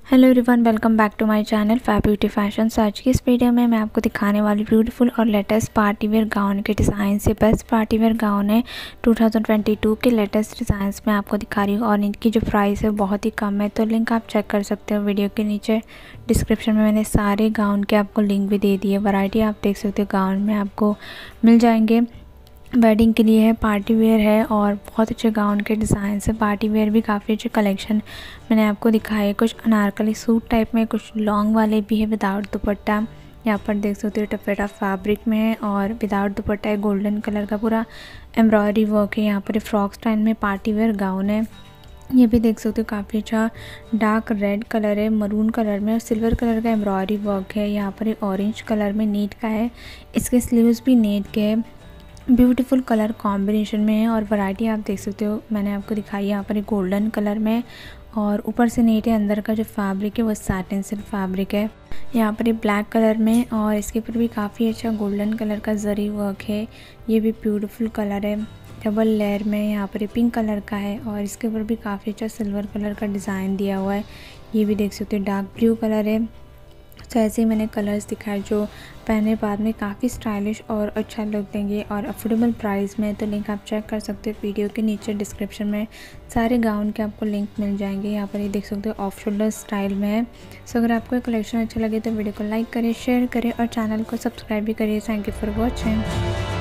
Hello everyone, welcome back to my channel fab beauty fashion. So आज की इस video में मैं आपको दिखाने वाली ब्यूटीफुल और लेटेस्ट पार्टी वेयर गाउन के डिज़ाइन से बेस्ट पार्टी वेयर गाउन है 2022 के लेटेस्ट डिज़ाइंस में आपको दिखा रही हूँ। और इनकी जो प्राइस है बहुत ही कम है, तो लिंक आप चेक कर सकते हो वीडियो के नीचे डिस्क्रिप्शन में। मैंने सारे गाउन के आपको लिंक भी दे दिए। वैरायटी आप देख सकते हो गाउन में आपको मिल जाएंगे। वेडिंग के लिए है, पार्टी वेयर है और बहुत अच्छे गाउन के डिज़ाइन है। पार्टी वेयर भी काफ़ी अच्छे कलेक्शन मैंने आपको दिखाए। कुछ अनारकली सूट टाइप में, कुछ लॉन्ग वाले भी है विदाउट दुपट्टा। यहाँ पर देख सकते हो टफेटा फैब्रिक में है और विदाउट दुपट्टा है। गोल्डन कलर का पूरा एम्ब्रॉयडरी वर्क है। यहाँ पर फ्रॉक स्टाइल में पार्टी वेयर गाउन है। ये भी देख सकते हो काफ़ी अच्छा डार्क रेड कलर है, मरून कलर में और सिल्वर कलर का एम्ब्रॉयडरी वर्क है। यहाँ पर ऑरेंज कलर में नेट का है। इसके स्लीव्स भी नेट के है। ब्यूटीफुल कलर कॉम्बिनेशन में है और वैरायटी आप देख सकते हो मैंने आपको दिखाई है। यहाँ पर एक गोल्डन कलर में और ऊपर से नेट है। अंदर का जो फैब्रिक है वो सैटिन सिल्क फैब्रिक है। यहाँ पर एक ब्लैक कलर में और इसके ऊपर भी काफ़ी अच्छा गोल्डन कलर का जरी वर्क है। ये भी ब्यूटीफुल कलर है, डबल लेयर में। यहाँ पर पिंक कलर का है और इसके ऊपर भी काफ़ी अच्छा सिल्वर कलर का डिज़ाइन दिया हुआ है। ये भी देख सकते हो डार्क ब्लू कलर है। तो ऐसे ही मैंने कलर्स दिखाए जो पहने बाद में काफ़ी स्टाइलिश और अच्छा लुक देंगे और अफोर्डेबल प्राइस में। तो लिंक आप चेक कर सकते हो वीडियो के नीचे डिस्क्रिप्शन में। सारे गाउन के आपको लिंक मिल जाएंगे। यहाँ पर ये देख सकते हो ऑफ शोल्डर स्टाइल में है। सो अगर आपको ये कलेक्शन अच्छा लगे तो वीडियो को लाइक करें, शेयर करें और चैनल को सब्सक्राइब भी करिए। Thank you for watching.